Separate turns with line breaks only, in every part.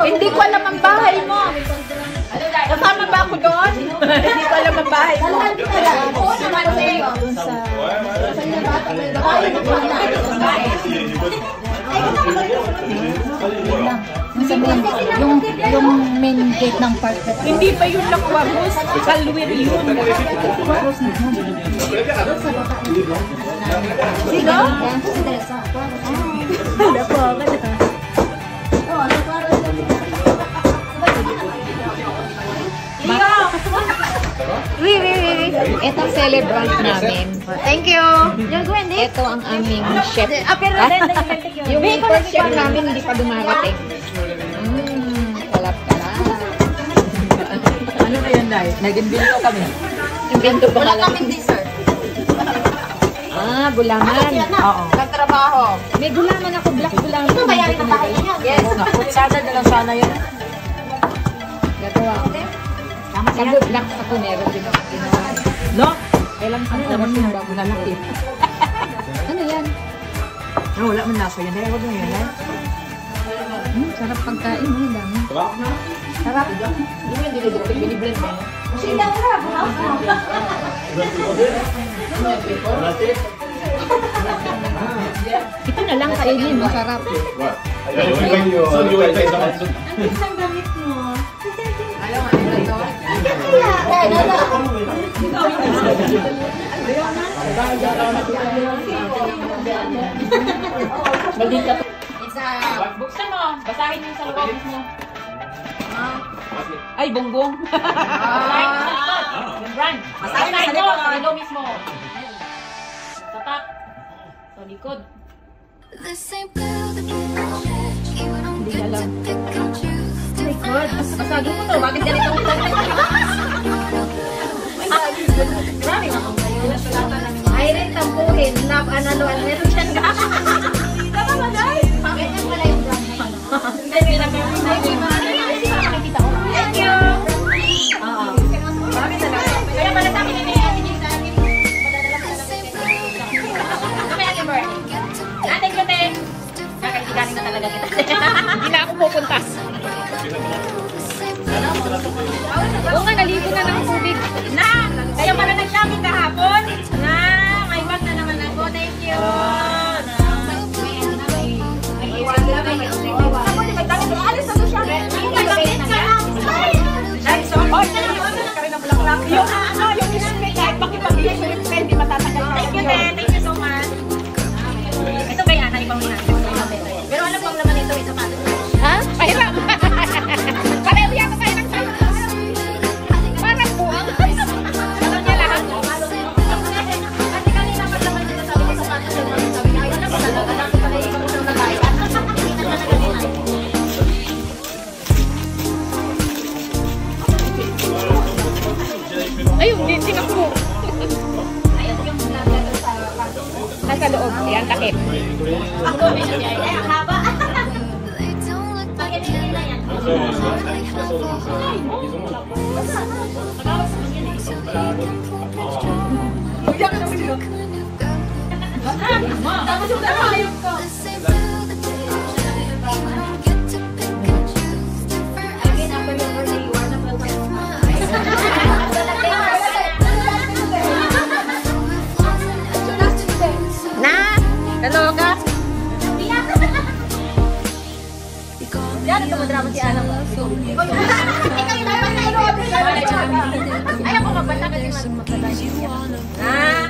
Hindi ko alam ang bahay mo. Kasama ba ako doon? Hindi ko alam ang bahay mo.
Yung main gate ng park.
Hindi pa yung Lakwagos. Kalwir yun. Sino?
Ito ang celebrant namin.
Thank you.
Ito ang aming chef. Yung first chef namin hindi pa dumarating. Kalap-kalap.
Ano na yan, Nay? Nag-invento kami.
Invento pa
Wala
lang.
kaming dessert.
Gulaman.
Oo.
Nagtrabaho.
May gulaman ako, black gulaman.
Ito bayari ng bahay niyo. Yes.
Sana na lang sana yun.
Gagawa ko. Sabi black ako, meron din ako ginawa.
No?
Kailang
Ano naman yung bago na laki?
Ano yan?
Wala man nasa yan. Huwag mo yan.
Sarap pagkain. Ang dami.
Sarap.
Hindi mo dinidukit, biniblend mo.
Sila ka.
Ito na lang kainin, masarap.
Isang gamit mo.
Buksan mo. Basahin mo sa loob mo. Ay, bongbong. Basahin mo sa likod. Yung brand. Basahin mo sa loob mismo. Tatak. Sa likod.
Hindi alam.
Likod. Masado ko to. Bakit ganito ang
Marami na kung kayo.
ay rin tampuhin. Ano, meron siya nga. Tama ba, guys? Bakit yan pala yung brand na yun?
Hindi lang yung nakikita ko.
Thank you.
Kaya pala sa akin, hindi natin yung sa akin. Kami ate Bert. Ating kate. Nakakitiganin na talaga kita.
Hindi na ako pupuntas. Oo nga, naligo na ng tubig.
Na! Kayo pala nag-shopping kahapon? Na! May bag na naman ako. Thank you! Ako, di ba? Dami doon. Alis na doon siya. May bakit ka lang. Ay, sorry. Oh, yung ano, yung display kahit pakipag-iya yung display, hindi matatagal. Thank you, Ted. Thank you so much. Ito ba yan? Ibang muna. Pero alam ko naman ito, isa pa.
Ha? Pahiram. Pareho yan kayo ng sayo. Parang buwang.
Alam niya lahat. Kasi kanina pa naman dito sabi ko sa pato sa mga sabi niya, ayun na pala, alam ko pala yung unang nagay.
Ayun, din ako.
Ayun yung naglagal sa pato.
Nasa loob. Yan, takip.
Ako, ay, ang haba. Bakit hindi na yan? Tapos yung ayun ko.
Na! Naloga!
Yan, ito madrama si Alam. Ikaw yung dapat na ilo. Ay, ako magbanta kasi magpapalay. Ah!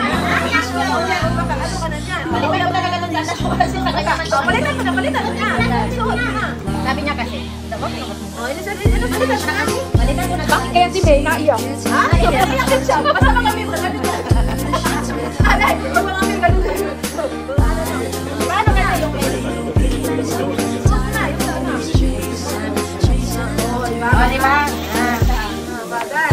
Ano ka na dyan? Balikan mo talaga ng data ko kasi palitan mo na Sabi niya kasi. Balikan mo na.
Bakit kaya si May naiyak?
Ha? Naiyak siya. Masama kami. Alay, masama kami. Paano nga yung O, diba? Bagay.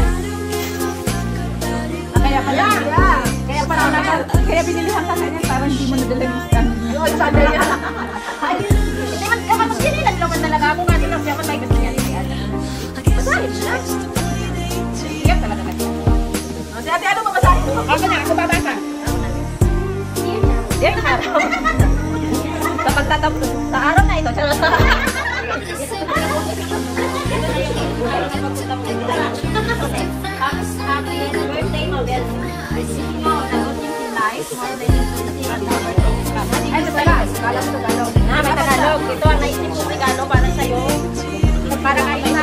Kaya binilihan ka kanya para hindi mo nadala yung stand.
Yun, sabi niya. Hindi man, kapag sinilan naman talaga ako nga nila. Siya man may gusto niya. Basahin siya. Iyak talaga kasi. Si ate, ano mabasahin mo?
Ako na, ako babasa.
Yan na. Sa pagtatapos. Sa araw na ito. Ay, Tagalog. Tagalog. Ito ang naisip kong regalo para sa'yo. Para kayo.